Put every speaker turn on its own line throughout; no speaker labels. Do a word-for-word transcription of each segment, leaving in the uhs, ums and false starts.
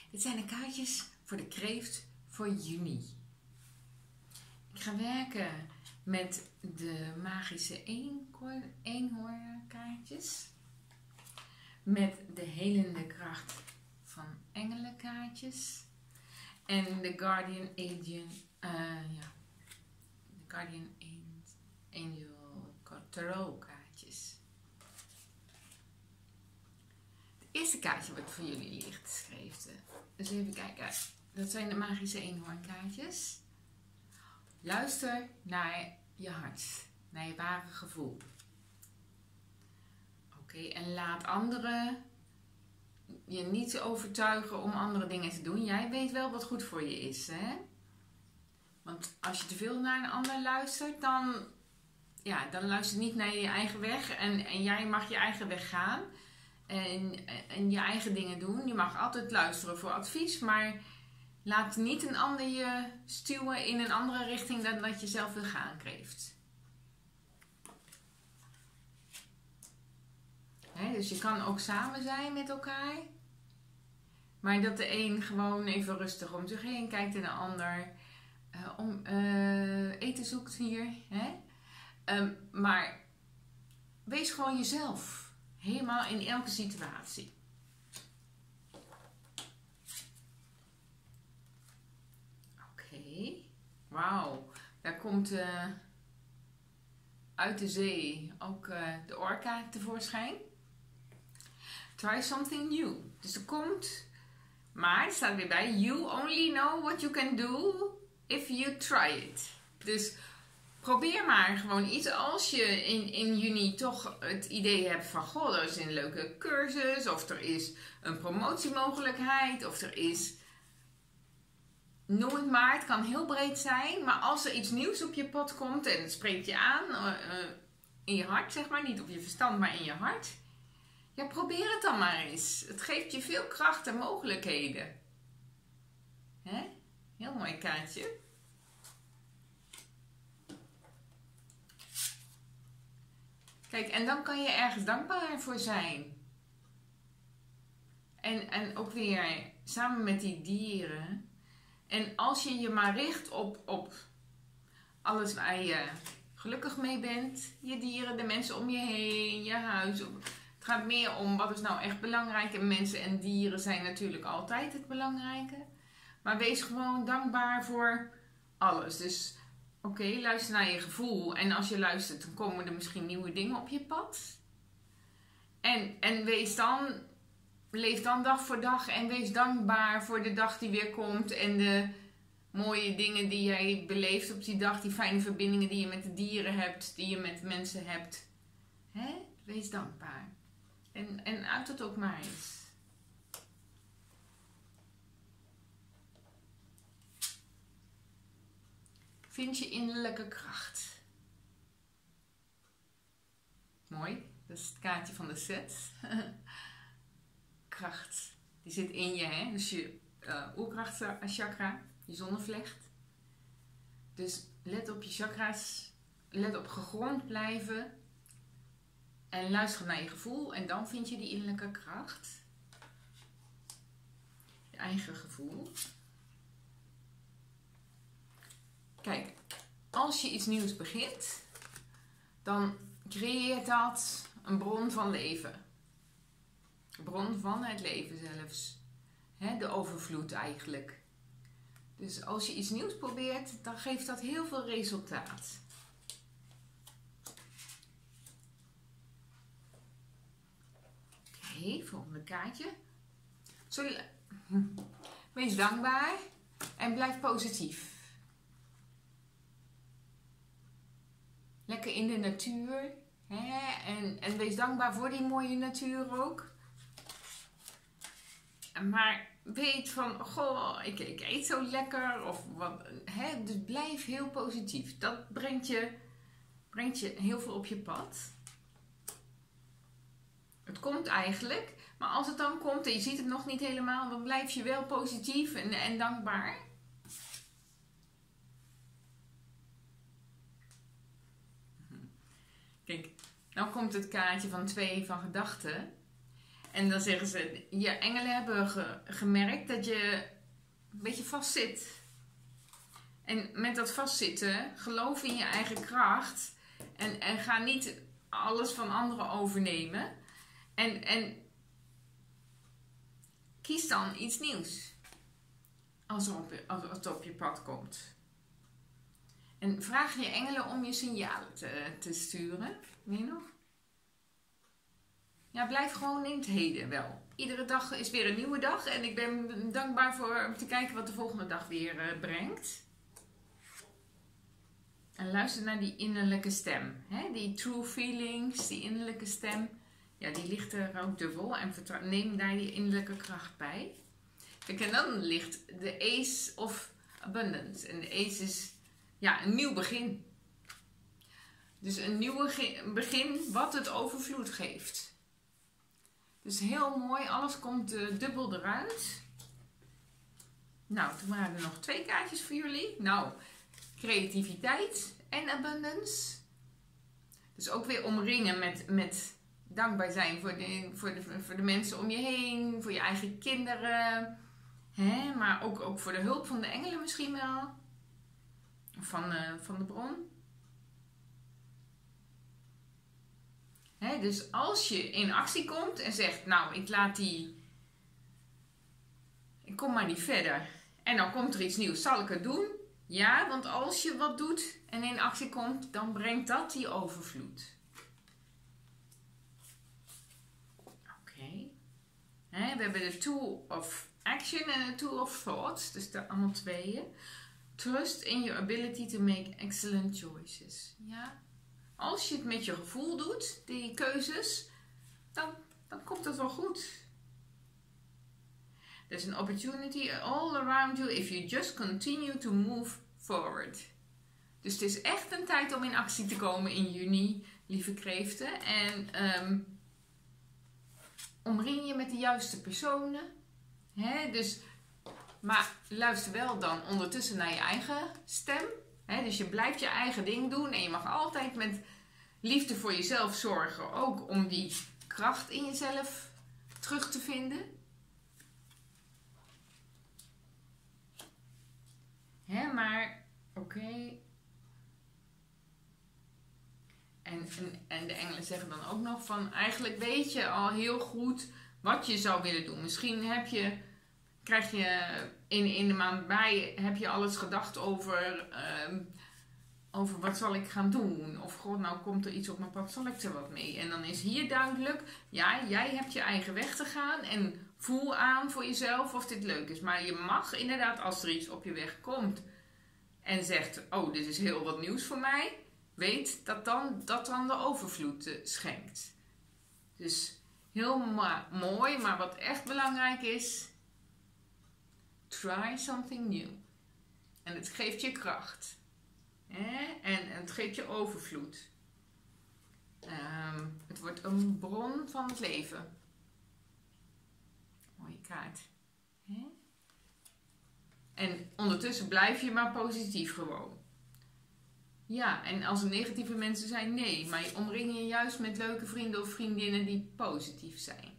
Dit zijn de kaartjes voor de kreeft voor juni. Ik ga werken met de magische eenhoornkaartjes. Met de helende kracht van engelenkaartjes. En de Guardian Angel, uh, ja, de Guardian Angel Tarot kaartjes. Het eerste kaartje wat voor jullie ligt geschreven. Dus even kijken. Dat zijn de magische eenhoornkaartjes. Luister naar je hart, naar je ware gevoel. Oké, okay, en laat anderen je niet overtuigen om andere dingen te doen. Jij weet wel wat goed voor je is, hè? Want als je te veel naar een ander luistert, dan, ja, dan luister je niet naar je eigen weg. En, en jij mag je eigen weg gaan. En, en je eigen dingen doen. Je mag altijd luisteren voor advies, maar laat niet een ander je stuwen in een andere richting dan dat je zelf wil gaan, kreeft. He, dus je kan ook samen zijn met elkaar. Maar dat de een gewoon even rustig om zich heen kijkt en de ander uh, om uh, eten zoekt hier. Hè? Um, maar wees gewoon jezelf. Helemaal in elke situatie. Oké. Okay. Wauw. Daar komt uh, uit de zee ook uh, de orka tevoorschijn. Try something new. Dus er komt, maar er staat weer bij, you only know what you can do if you try it. Dus probeer maar gewoon iets als je in, in juni toch het idee hebt van, goh, er is een leuke cursus, of er is een promotiemogelijkheid, of er is, noem het maar, het kan heel breed zijn, maar als er iets nieuws op je pad komt en het spreekt je aan, uh, uh, in je hart zeg maar, niet op je verstand, maar in je hart. Ja, probeer het dan maar eens. Het geeft je veel kracht en mogelijkheden. Hè? Heel mooi kaartje. Kijk, en dan kan je ergens dankbaar voor zijn. En, en ook weer samen met die dieren. En als je je maar richt op, op alles waar je gelukkig mee bent. Je dieren, de mensen om je heen, je huis. Het gaat meer om wat is nou echt belangrijk. En mensen en dieren zijn natuurlijk altijd het belangrijke. Maar wees gewoon dankbaar voor alles. Dus oké, okay, luister naar je gevoel. En als je luistert, dan komen er misschien nieuwe dingen op je pad. En, en wees dan, leef dan dag voor dag. En wees dankbaar voor de dag die weer komt. En de mooie dingen die jij beleeft op die dag. Die fijne verbindingen die je met de dieren hebt. Die je met mensen hebt. Hè? Wees dankbaar. En, en uit het ook maar eens. Vind je innerlijke kracht. Mooi. Dat is het kaartje van de set. Kracht. Die zit in je, hè? Dus je uh, oerkrachtchakra, je zonnevlecht. Dus let op je chakra's. Let op gegrond blijven. En luister naar je gevoel. En dan vind je die innerlijke kracht. Je eigen gevoel. Kijk, als je iets nieuws begint, dan creëert dat een bron van leven. Een bron van het leven zelfs. He, de overvloed eigenlijk. Dus als je iets nieuws probeert, dan geeft dat heel veel resultaat. Oké, okay, volgende kaartje. Sorry. Wees dankbaar en blijf positief. Lekker in de natuur. Hè? En, en wees dankbaar voor die mooie natuur ook. Maar weet van, goh, ik, ik eet zo lekker. Of wat, hè? Dus blijf heel positief. Dat brengt je, brengt je heel veel op je pad. Het komt eigenlijk. Maar als het dan komt en je ziet het nog niet helemaal, dan blijf je wel positief en, en dankbaar. Kijk, nou komt het kaartje van twee van gedachten. En dan zeggen ze, je engelen hebben ge- gemerkt dat je een beetje vast zit. En met dat vastzitten, geloof in je eigen kracht. En, en ga niet alles van anderen overnemen. En, en kies dan iets nieuws. Als, er op, als het op je pad komt. En vraag je engelen om je signalen te, te sturen. Weet je nog? Ja, blijf gewoon in het heden wel. Iedere dag is weer een nieuwe dag. En ik ben dankbaar voor om te kijken wat de volgende dag weer uh, brengt. En luister naar die innerlijke stem. Hè? Die true feelings, die innerlijke stem. Ja, die ligt er ook dubbel. En neem daar die innerlijke kracht bij. Kijk, en dan ligt de Ace of Abundance. En de Ace is ja, een nieuw begin. Dus een nieuw begin wat het overvloed geeft. Dus heel mooi, alles komt uh, dubbel eruit. Nou, toen waren er nog twee kaartjes voor jullie. Nou, creativiteit en abundance. Dus ook weer omringen met, met dankbaar zijn voor de, voor, de, voor de mensen om je heen, voor je eigen kinderen. Hè? Maar ook, ook voor de hulp van de engelen misschien wel. Van, uh, van de bron. Hè? Dus als je in actie komt en zegt, nou ik laat die, ik kom maar niet verder. En dan komt er iets nieuws, zal ik het doen? Ja, want als je wat doet en in actie komt, dan brengt dat die overvloed. Oké. Okay. We hebben de tool of action en de tool of thoughts, dus de allemaal tweeën. Trust in your ability to make excellent choices. Ja. Als je het met je gevoel doet, die keuzes, dan, dan komt het wel goed. There's an opportunity all around you if you just continue to move forward. Dus het is echt een tijd om in actie te komen in juni, lieve kreeften. En um, omring je met de juiste personen. Hè? Dus, maar luister wel dan ondertussen naar je eigen stem. Hè? Dus je blijft je eigen ding doen. En je mag altijd met liefde voor jezelf zorgen. Ook om die kracht in jezelf terug te vinden. Hè, maar, oké. Okay. En, en, en de engelen zeggen dan ook nog van, eigenlijk weet je al heel goed wat je zou willen doen. Misschien heb je, krijg je in, in de maand bij, heb je alles gedacht over, uh, over wat zal ik gaan doen. Of god, nou komt er iets op mijn pad, zal ik er wat mee. En dan is hier duidelijk, ja, jij hebt je eigen weg te gaan en voel aan voor jezelf of dit leuk is. Maar je mag inderdaad, als er iets op je weg komt en zegt, oh, dit is heel wat nieuws voor mij, weet dat dan, dat dan de overvloed uh, schenkt. Dus heel ma- mooi, maar wat echt belangrijk is, try something new. En het geeft je kracht. Eh? En, en het geeft je overvloed. Um, het wordt een bron van het leven. Mooie kaart. Eh? En ondertussen blijf je maar positief gewoon. Ja, en als er negatieve mensen zijn, nee. Maar je omring je juist met leuke vrienden of vriendinnen die positief zijn.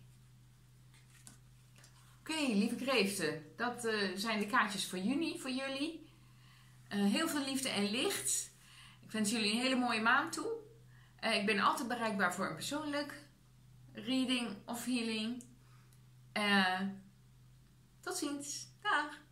Oké, okay, lieve kreeften. Dat uh, zijn de kaartjes voor juni, voor jullie. Uh, heel veel liefde en licht. Ik wens jullie een hele mooie maand toe. Uh, ik ben altijd bereikbaar voor een persoonlijk reading of healing. Uh, tot ziens. Dag.